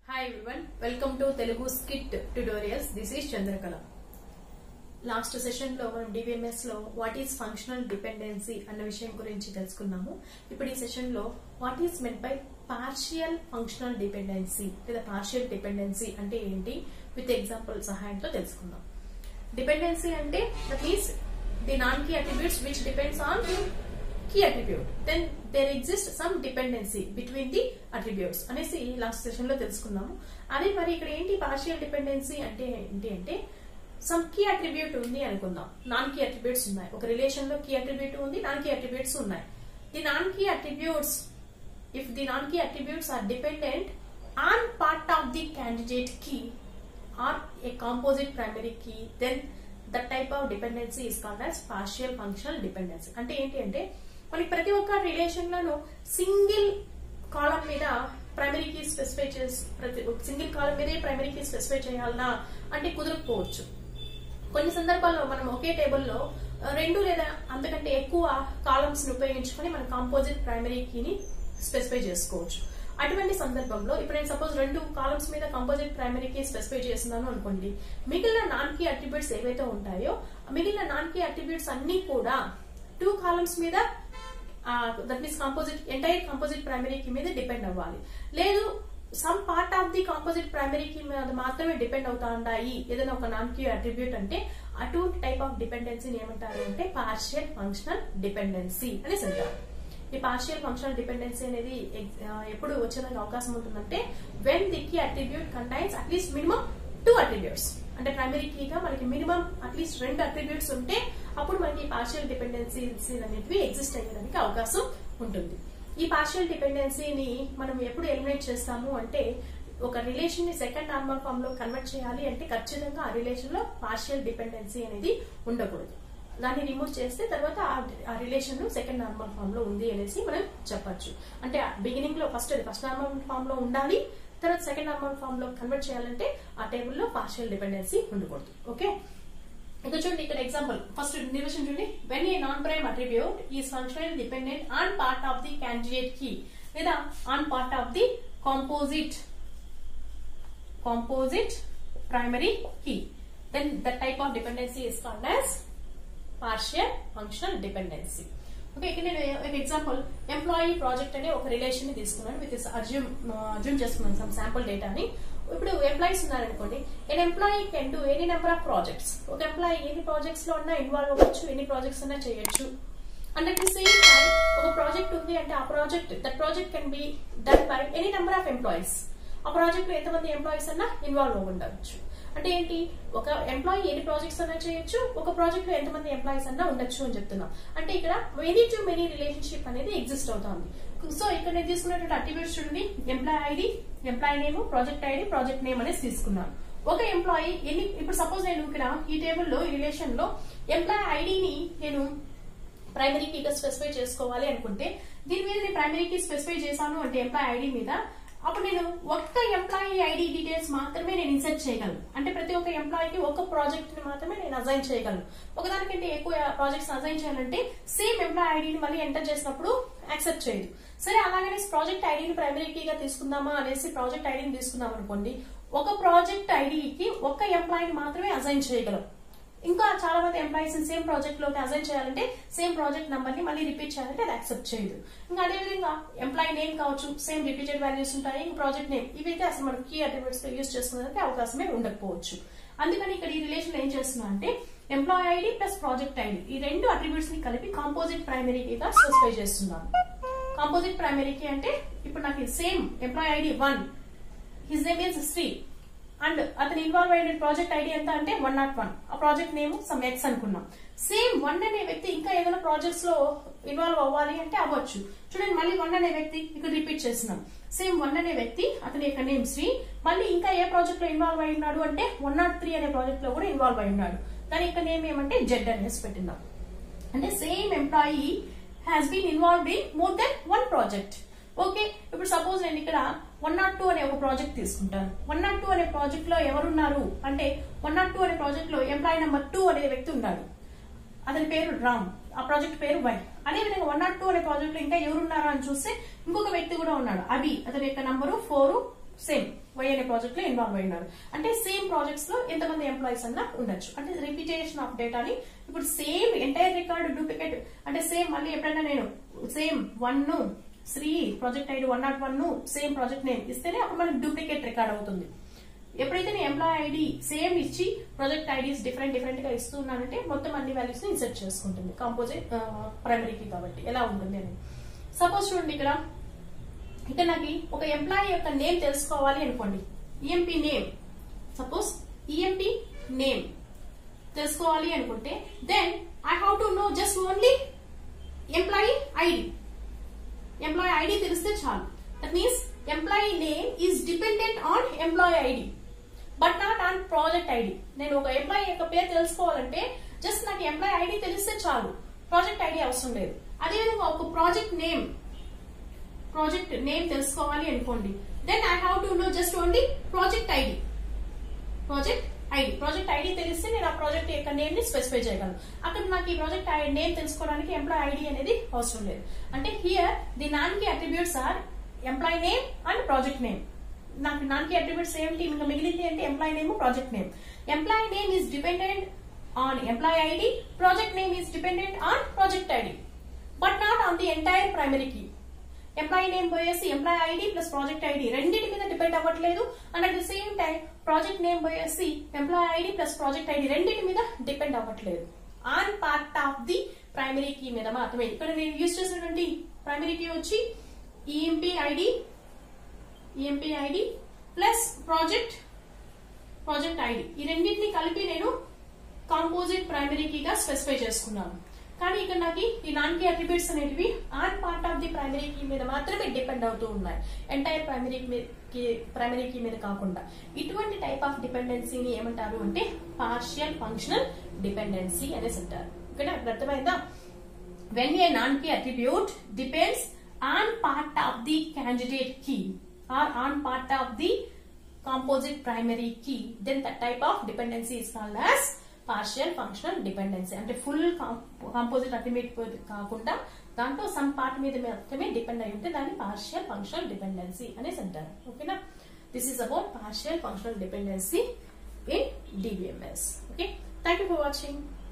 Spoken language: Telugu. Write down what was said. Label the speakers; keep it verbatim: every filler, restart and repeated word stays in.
Speaker 1: Hi everyone, welcome to Telugu Skit Tutorials. This is Chandrakala. Last session లో మనం D B M S లో what is functional dependency అన్న విషయం గురించి తెలుసుకున్నాము. ఇప్పుడు ఈ సెషన్ లో what is meant by partial functional dependency లేదా partial dependency అంటే ఏంటి విత్ ఎగ్జాంపుల్ సహాయంతో తెలుసుకుందాం. Dependency అంటే that means the non-key attributes which depends on key attribute, then there exists some dependency between the attributes అనేసి లాస్ట్ సెషన్ లో తెలుసుకున్నాము. అదే మరి ఇక్కడ ఏంటి పార్షియల్ డిపెండెన్సీ అంటే ఏంటి అంటే సమ్ కీ అట్రిబ్యూట్ ఉంది అనుకుందాం, నాన్ కీ అట్రిబ్యూట్స్ ఉన్నాయి. ఒక రిలేషన్ లో కీ అట్రిబ్యూట్ ఉంది, నాన్ కీ అట్రిబ్యూట్స్ ఉన్నాయి. The non key attributes if the non key attributes are dependent on part of the candidate key or a composite primary key, then that type of dependency is called as partial functional dependency. అంటే ఏంటి అంటే మనకి ప్రతి ఒక్క రిలేషన్ లోనూ సింగిల్ కాలం మీద ప్రైమరీ కీ స్పెసిఫై చేసి ప్రతి సింగిల్ కాలం మీదే ప్రైమరీ కీ స్పెసిఫై చేయాలన్నా అంటే కుదరకపోవచ్చు. కొన్ని సందర్భాల్లో మనం ఒకే టేబుల్లో రెండు లేదా అంతకంటే ఎక్కువ కాలమ్స్ ని ఉపయోగించుకొని మనం కాంపోజిట్ ప్రైమరీ కీని స్పెసిఫై చేసుకోవచ్చు. అటువంటి సందర్భంలో ఇప్పుడు నేను సపోజ్ రెండు కాలమ్స్ మీద కంపోజిట్ ప్రైమరీ కీ స్పెసిఫై చేస్తున్నాను అనుకోండి, మిగిలిన నాన్ కీ అట్రిబ్యూట్స్ ఏవైతే ఉంటాయో మిగిలిన నాన్ కీ అట్రిబ్యూట్స్ అన్ని కూడా టూ కాలమ్స్ మీద that means composite entire composite primary key మీద డిపెండ్ అవ్వాలి. లేదు some part of the composite primary key మీద మాత్రమే డిపెండ్ అవుతా ఉంటాయి ఏదైనా ఒక నాన్ కీ అట్రిబ్యూట్ అంటే అటువంటి టైప్ ఆఫ్ డిపెండెన్సీని ఏమంటారు అంటే పార్షియల్ ఫంక్షనల్ డిపెండెన్సీ అనేసి అంటారు. ఈ పార్షియల్ ఫంక్షనల్ డిపెండెన్సీ అనేది ఎప్పుడు వచ్చేదానికి అవకాశం ఉంటుందంటే when the key attribute contains at least minimum two attributes. అంటే ప్రైమరీ కీగా మనకి మినిమం అట్లీస్ట్ రెండు అట్రిబ్యూట్స్ ఉంటే అప్పుడు మనకి పార్షియల్ డిపెండెన్సీస్ అనేవి ఎగ్జిస్ట్ అయ్యేదానికి అవకాశం ఉంటుంది. ఈ పార్షియల్ డిపెండెన్సీని మనం ఎప్పుడు ఎలిమినేట్ చేస్తాము అంటే ఒక రిలేషన్ ని సెకండ్ నార్మల్ ఫామ్ లో కన్వర్ట్ చేయాలి అంటే ఖచ్చితంగా ఆ రిలేషన్ లో పార్షియల్ డిపెండెన్సీ అనేది ఉండకూడదు. దాన్ని రిమూవ్ చేస్తే తర్వాత ఆ రిలేషన్ సెకండ్ నార్మల్ ఫామ్ లో ఉంది అనేసి మనం చెప్పొచ్చు. అంటే బిగినింగ్ లో ఫస్ట్ ఫస్ట్ నార్మల్ ఫామ్ లో ఉండాలి, తర్వాత సెకండ్ నార్మల్ ఫామ్ లో కన్వర్ట్ చేయాలంటే ఆ టేబుల్ లో పార్షియల్ డిపెండెన్సీ ఉండకూడదు. ఓకే, ఇక్కడ చూడండి, ఇక్కడ ఎగ్జాంపుల్ ఫస్ట్ నిర్వచనం చూడండి. When a non prime attribute is functional dependent on part of the candidate key లేదా on part of the composite composite primary key, then that type of dependency is called as partial functional dependency. Okay, ఇక్కడ నేను ఒక ఎగ్జాంపుల్ ఎంప్లాయీ ప్రాజెక్ట్ అనే ఒక రిలేషన్ ని తీసుకున్నాను విత్ అజ్యూమ్ అజ్యూమ్ చేసుకున్నాను సమ్ శాంపుల్ డేటాని. ఇప్పుడు ఎంప్లాయీస్ ఉన్నారనుకోండి, an employee can do any number of projects. ఒక ఎంప్లాయీ ఎన్ని ప్రాజెక్ట్స్ లో ఉన్నా ఇన్వాల్వ్ అవ్వచ్చు, ఎన్ని ప్రాజెక్ట్స్ అన్నా చేయొచ్చు. And at the same time ఒక ప్రాజెక్ట్ ఉంది అంటే ఆ project that project can be done by any number of employees. ఆ ప్రాజెక్ట్ లో ఎంతమంది ఎంప్లాయీస్ అన్నా ఇన్వాల్వ్ అవ్వ ఉండవచ్చు. అంటే ఏంటి, ఒక ఎంప్లాయీ ఎన్ని ప్రాజెక్ట్స్ అన్నా చేయొచ్చు, ఒక ప్రాజెక్ట్ లో ఎంతమంది ఎంప్లాయీస్ అన్నా ఉండొచ్చు అని చెప్తున్నాం. అంటే ఇక్కడ మెనీ టు మెనీ రిలేషన్షిప్ అనేది ఎగ్జిస్ట్ అవుతుంది. సో ఇక్కడ నేను తీసుకున్నటువంటి అట్రిబ్యూట్స్ చూడండి, employee ID, employee name, project ID, project name అనేది తీసుకున్నాను. ఒక ఎంప్లాయీ ఎన్ని ఇప్పుడు సపోజ్ నేను ఇక్కడ ఈ టేబుల్ లో ఈ రిలేషన్ లో ఎంప్లాయీ ఐడిని నేను ప్రైమరీ కీగా స్పెసిఫై చేసుకోవాలి అనుకుంటే దీని మీద నేను ప్రైమరీ కీ స్పెసిఫై చేశాను అంటే ఎంప్లాయీ ఐడి మీద, అప్పుడు నేను ఒక్క ఎంప్లాయీ ఐడి డీటెయిల్స్ మాత్రమే నేను ఇన్సర్ట్ చేయగలను. అంటే ప్రతి ఒక్క ఎంప్లాయీకి ఒక ప్రాజెక్ట్ ని మాత్రమే నేను అసైన్ చేయగలను. ఒకదానికంటే ఎక్కువ ప్రాజెక్ట్స్ అసైన్ చేయాలంటే సేమ్ ఎంప్లాయీ ఐడిని మళ్ళీ ఎంటర్ చేసినప్పుడు యాక్సెప్ట్ చేయదు. సరే, అలాగనే ప్రాజెక్ట్ ఐడిని ప్రైమరీ కీగా తీసుకుందామా అనేసి ప్రాజెక్ట్ ఐడిని తీసుకుందాం అనుకోండి, ఒక ప్రాజెక్ట్ ఐడికి ఒక్క ఎంప్లాయీని మాత్రమే అసైన్ చేయగలం. ఇంకా చాలా మంది ఎంప్లాయీస్ సేమ్ ప్రాజెక్ట్ లోకి అసైన్ చేయాలంటే సేమ్ ప్రాజెక్ట్ నంబర్ ని మళ్ళీ రిపీట్ చేయాలంటే అది యాక్సెప్ట్ చేయదు. ఇంకా అదేవిధంగా ఎంప్లాయీ నేమ్ కావచ్చు, సేమ్ రిపీటెడ్ వాల్యూస్ ఉంటాయి. ఇంకా ప్రాజెక్ట్ నేమ్ ఇవైతే అసలు మనం కీ అట్రిబ్యూట్స్ యూజ్ చేసుకునేందుకు అవకాశమే ఉండకపోవచ్చు. అందుకని ఇక్కడ ఈ రిలేషన్ ఏం చేస్తున్నా అంటే employee ID plus project ID ఈ రెండు అట్రిబ్యూట్స్ ని కలిపి కాంపోజిట్ ప్రైమరీ కీగా స్పెసిఫై చేస్తున్నాను. కాంపోజిట్ ప్రైమరీ కీ అంటే ఇప్పుడు నాకు same employee ID one, his name is Sri, and అతను ఇన్వాల్వ్ అయిన ప్రాజెక్ట్ ఐడి ఎంత అంటే వన్ నాట్ వన్, ఆ ప్రాజెక్ట్ నేమ్ సమ్ ఎక్స్ అనుకున్నాం. సేమ్ వన్ అనే వ్యక్తి ఇంకా ఏదైనా ప్రాజెక్ట్స్ లో ఇన్వాల్వ్ అవ్వాలి అంటే అవ్వచ్చు. చూడండి, మళ్ళీ వన్ అనే వ్యక్తి ఇక్కడ రిపీట్ చేస్తున్నాం. సేమ్ వన్ అనే వ్యక్తి అతని యొక్క నేమ్ శ్రీ, మళ్ళీ ఇంకా ఏ ప్రాజెక్ట్ లో ఇన్వాల్వ్ అయి ఉన్నాడు అంటే వన్ నాట్ త్రీ అనే ప్రాజెక్ట్ లో కూడా ఇన్వాల్వ్ అయి ఉన్నాడు. దాని యొక్క నేమ్ ఏమంటే జెడ్ అనేసి పెట్టిందాం. అంటే same employee has been involved in more than one project. Okay, ఇప్పుడు సపోజ్ నేను ఇక్కడ వన్ నాట్ టూ అనే ఒక ప్రాజెక్ట్ తీసుకుంటాను. వన్ నాట్ టూ అనే ప్రాజెక్ట్ లో ఎవరున్నారు అంటే వన్ నాట్ టూ అనే ప్రాజెక్ట్ లో ఎంప్లాయీ నెంబర్ టూ అనే వ్యక్తి ఉన్నాడు, అతని పేరు రామ్, ఆ ప్రాజెక్ట్ పేరు వై. అదేవిధంగా వన్ నాట్ టూ అనే ప్రాజెక్ట్ లో ఇంకా ఎవరున్నారా అని చూస్తే ఇంకొక వ్యక్తి కూడా ఉన్నాడు, అభి, అతని యొక్క నంబరు ఫోర్ సేమ్ వై అనే ప్రాజెక్ట్ లో ఇన్వాల్వ్ అయినారు అంటే సేమ్ ప్రాజెక్ట్స్ లో ఎంతమంది ఎంప్లాయీస్ అన్నా ఉండొచ్చు అంటే రిపిటేషన్ ఆఫ్ డేటాని ఇప్పుడు సేమ్ ఎంటైర్ రికార్డ్ డూప్లికేట్ అంటే సేమ్ మళ్ళీ ఎప్పుడైనా నేను same one Sri project ID one nought one same project name ఇస్తేనే అప్పుడు మనకి డూప్లికేట్ రికార్డ్ అవుతుంది. ఎప్పుడైతే నేను ఎంప్లాయ్ ఐడి సేమ్ ఇచ్చి ప్రాజెక్ట్ ఐడీస్ డిఫరెంట్ డిఫరెంట్ గా ఇస్తున్నానంటే మొత్తం అన్ని వాల్యూస్ ని ఇన్సర్ట్ చేసుకుంటుంది కాంపోజిట్ ప్రైమరీకి కాబట్టి ఎలా ఉంటుంది అని. సపోజ్ చూడండి ఇక్కడ ఇక్కడ నాకు ఒక ఎంప్లాయీ యొక్క నేమ్ తెలుసుకోవాలి అనుకోండి, EMP name, suppose EMP name తెలుసుకోవాలి అనుకుంటే then I have to know just only employee ID. Employee ID తెలిస్తే చాలు. That means employee name is dependent on employee ID but not on project ID. నేను ఒక ఎంప్లాయీ యొక్క పేరు తెలుసుకోవాలంటే జస్ట్ నాకు ఎంప్లాయీ ఐడి తెలిస్తే చాలు, ప్రాజెక్ట్ ఐడి అవసరం లేదు. అదేవిధంగా ఒక ప్రాజెక్ట్ నేమ్ ప్రాజెక్ట్ నేమ్ తెలుసుకోవాలి అనుకోండి then I have to know just only project ID. Project ID project ID తెలిస్తే నేను ఆ ప్రాజెక్ట్ యొక్క నేమ్ ని స్పెసిఫై చేయగలను. అక్కడ నాకు ఈ ప్రాజెక్ట్ నేమ్ తెలుసుకోవడానికి ఎంప్లాయీ ఐడి అనేది అవసరం లేదు. అంటే here the non key attributes are employee name and project name. నాకు నాన్ కీ అట్రిబ్యూట్స్ ఏంటి ఇంకా మిగిలింది అంటే employee name project name. Employee name is dependent on employee ID, project name is dependent on project ID but not on the entire primary key. Employee name పోయేసి employee ID plus project ID రెండింటి మీద డిపెండ్ అవ్వట్లేదు and at the same time project name పోయేసి employee ID plus project ID రెండింటి మీద డిపెండ్ అవ్వట్లేదు. On part of the primary key మీద మాత్రమే. ఇక్కడ నేను యూజ్ చేసినటువంటి ప్రైమరీ కీ వచ్చి EMP ID EMP ID plus project project ID ఈ రెండింటిని కలిపి నేను కాంపోజిట్ ప్రైమరీ కీగా స్పెసిఫై చేసుకున్నాను. కానీ ఇక్కడ నాకు ఈ నాన్ కీ అట్రిబ్యూట్స్ అనేటివి on part of the primary key మీద మాత్రమే డిపెండ్ అవుతూ ఉన్నాయి, ఎంటైర్ ప్రైమరీ ప్రైమరీ కీ మీద కాకుండా. ఇటువంటి టైప్ ఆఫ్ డిపెండెన్సీని ఏమంటారు అంటే పార్షియల్ ఫంక్షనల్ డిపెండెన్సీ అనేసి అంటారు. ఇక్కడ అర్థమైందా? When a non key attribute depends on part of the candidate key or on part of the composite primary key then that type of dependency is called as partial functional dependency. అంటే ఫుల్ కాంపోజిట్ అట్రిబ్యూట్ కాకుండా దాంట్లో సమ్ పార్ట్ మీద మాత్రమే డిపెండ్ అయి ఉంటే దాన్ని పార్షియల్ ఫంక్షనల్ డిపెండెన్సీ అనేసి అంటారు. ఓకేనా? This is about partial functional dependency in DBMS. Okay, thank you for watching.